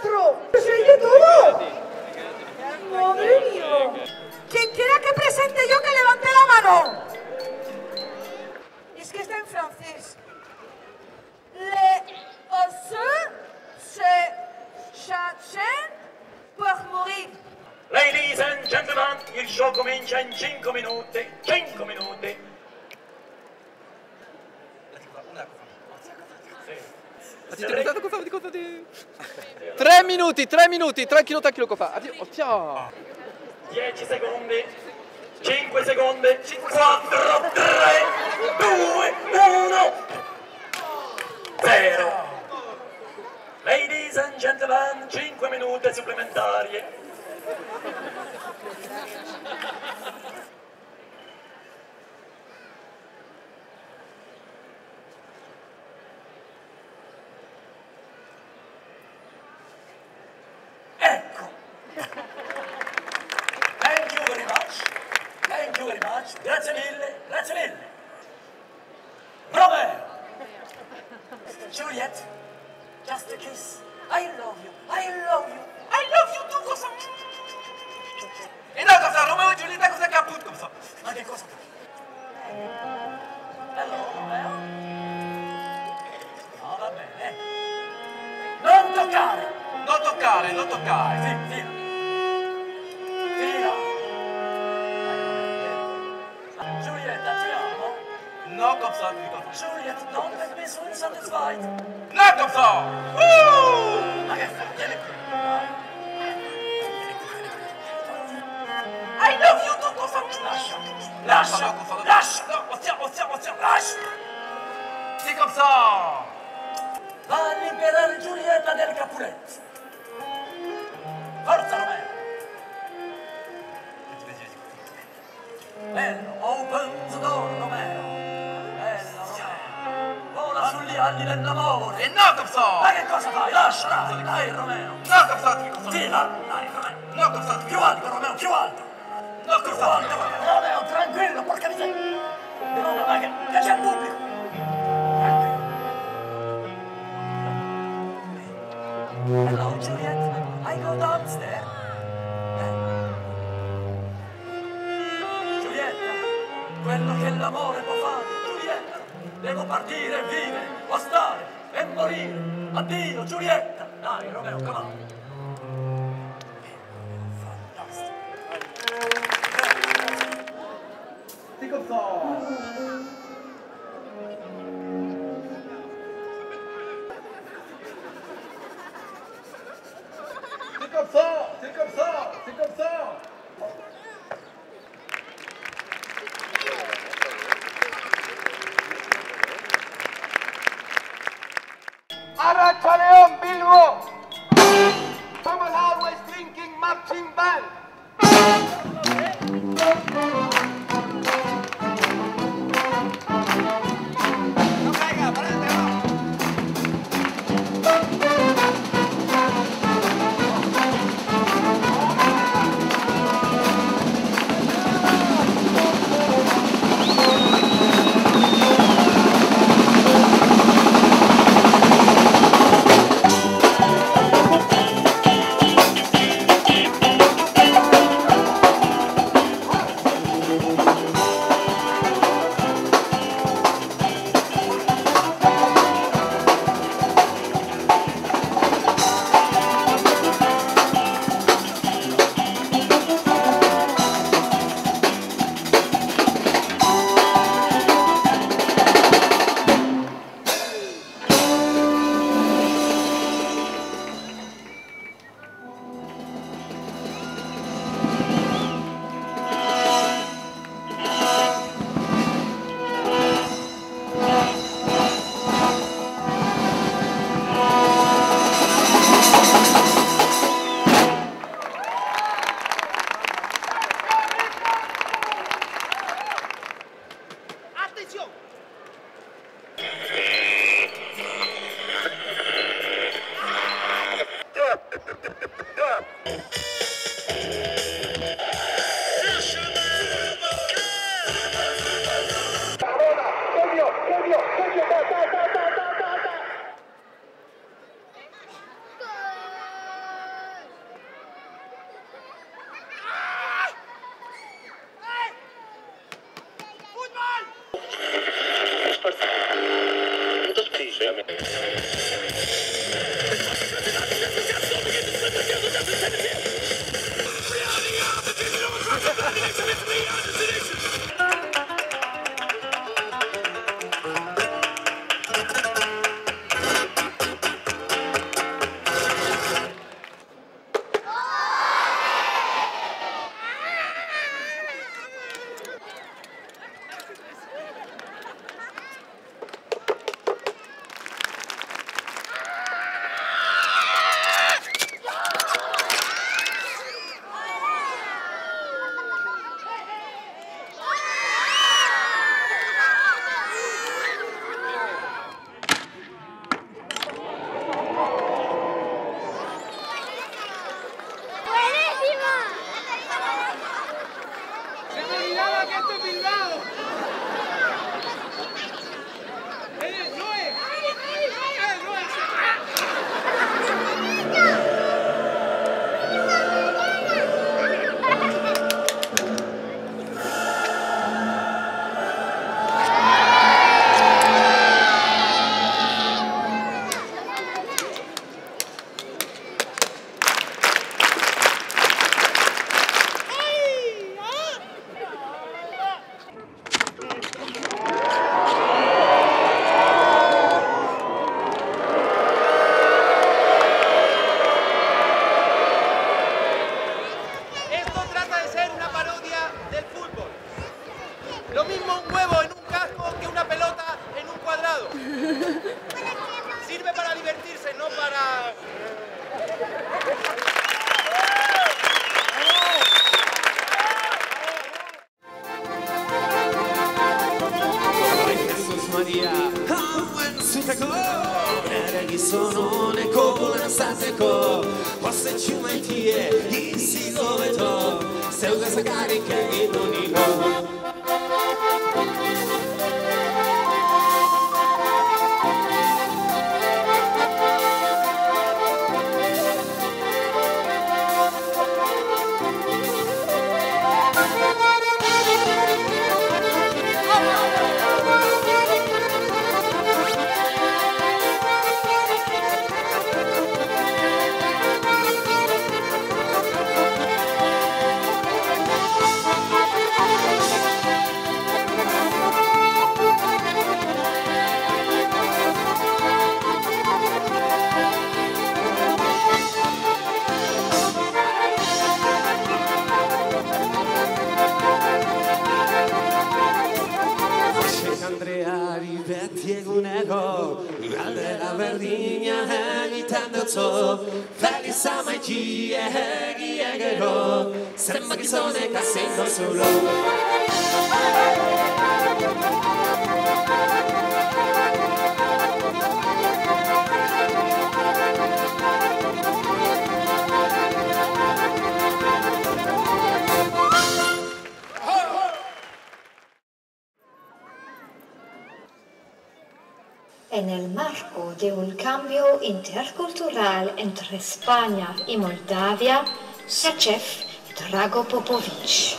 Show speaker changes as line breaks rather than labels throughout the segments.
4. ¡Sigue todo! ¡Madre mía! Quien quiera que presente yo, que levante la mano. Es que está en francés. Les osseux se cherchent pour mourir.
Ladies and gentlemen, il show comincia in 5 minuti. 5 minuti.
Tre minuti, tranquillo qua. Oh, tiens.
10 secondi. 5 secondi. 4, 3, 2, 1. 0. Ladies and gentlemen, 5 minuti supplementari. Ecco. Thank you very much. Thank you very much. Grazie mille, grazie mille. Romeo. Juliet, just a kiss. I love you, I love you. I love you too, cosa? E no, cosa? Romeo e Giulietta cosa che appunto? Ma che cosa? Allora, Romeo. No, va bene. Non toccare.
Non toccare.
Sì, fino. Giulietta, ti amo.
Non comme ça, tu comprends.
Juliet, non make me so insatisfied.
Non comme ça.
Ma che fai? Vieni qui. I love you, tu cosa? Lascia. No, lascia.
C'est comme ça.
Va a liberare Giulietta del Capuletto. Forza, Romeo. Bello, open the door, Romeo. Bello, Romeo. Vola sugli ali dell'amore.
Et non comme ça.
Ma che cosa fai? Lascia, dai, Romeo.
Non comme ça, tu comprends.
Sì, dai, Romeo.
Non comme ça, tu
Più alto, Romeo, più alto.
Non comme ça.
Romeo, tranquillo, porca miseria. No, ma che c'è il pubblico. Hello, Juliet. I go downstairs. Giulietta, quello che l'amore può fare, Giulietta. Devo partire e vivere, o stare e morire. Addio, Giulietta. Dai, Romeo, come on.
C'est comme ça. C'est comme ça. Aracha León Bilbo. Como el always drinking marching band.
Lo mismo un huevo en un casco que una pelota en un cuadrado. Sirve para divertirse, no para...
Jesús Maria, hauen zuteko, ere gizon honeko bulanzateko, pozetxu maitie, izi gobeto, zeude zakarik egin uniko. Andreari beti egunero galdera berdina egiten dutzo Feliz amaitxie egie gero zenbak gizonek azin dozulo
En el marco de un cambio intercultural entre España y Moldavia, Sachev y Drago Popovic.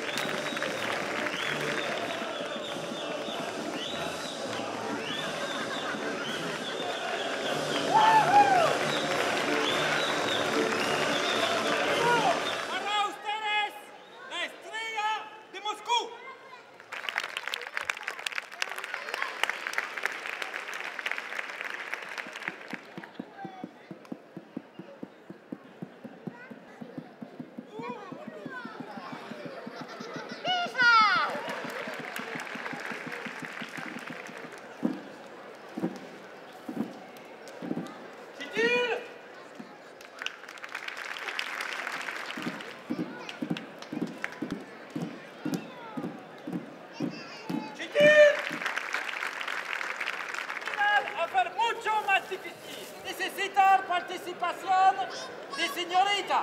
¡Para ustedes, la estrella de Moscú! Hacer mucho más difícil. Necesitar participación de señorita.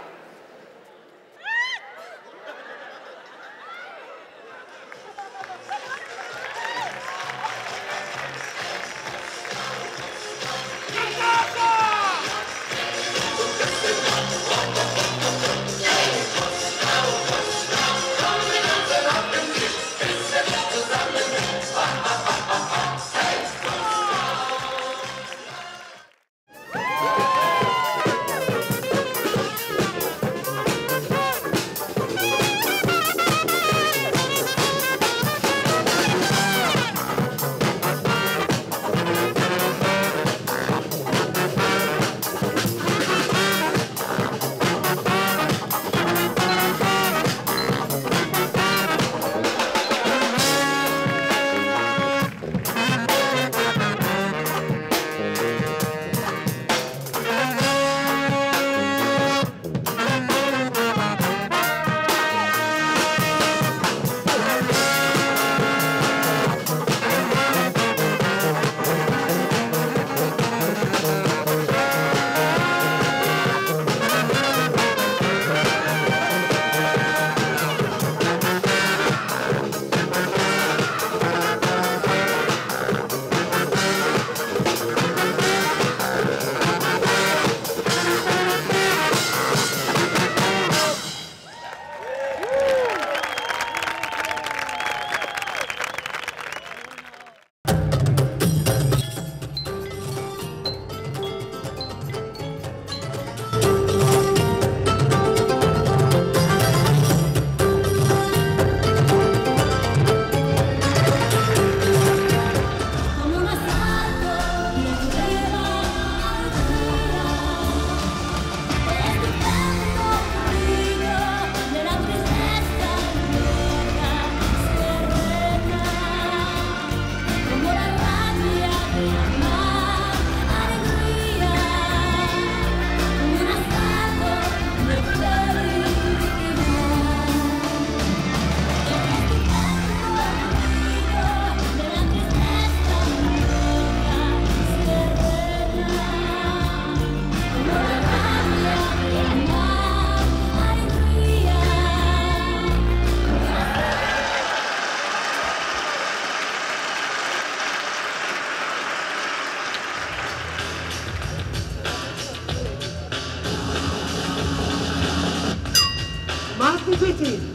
difícil.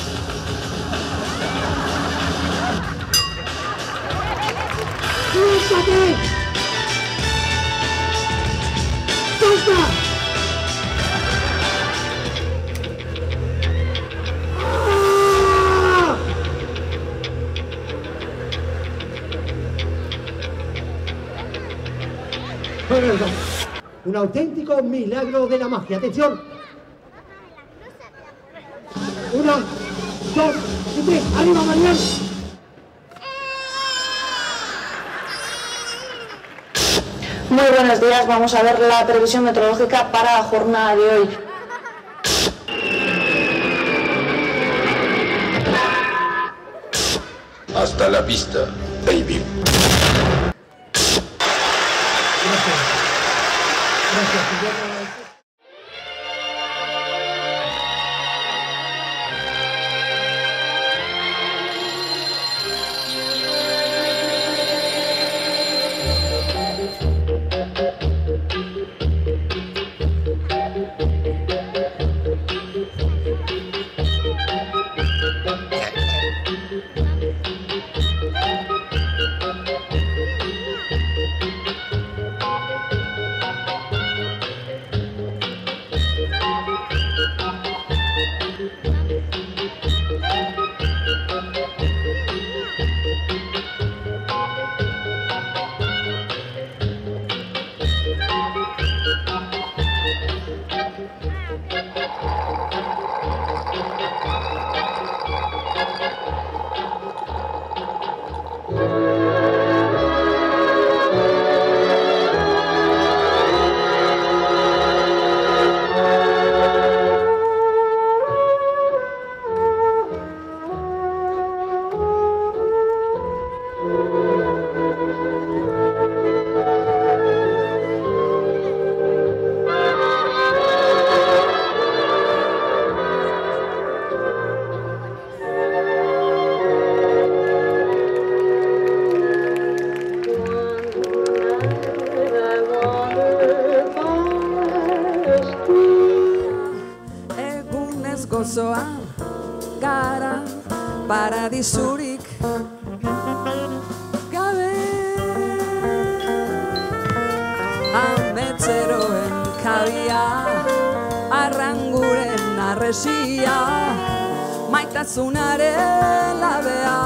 ¡Suéltate! ¡Suelta! ¡Ah! Un auténtico milagro de la magia. Atención. 1, 2 y 3. ¡Arriba, Mariano!
Muy buenos días, vamos a ver la previsión meteorológica para la jornada de hoy.
Hasta la vista, baby.
Gozoan gara paradisurik gabe ametzeroen kabia arranguren arresia maitasunaren labea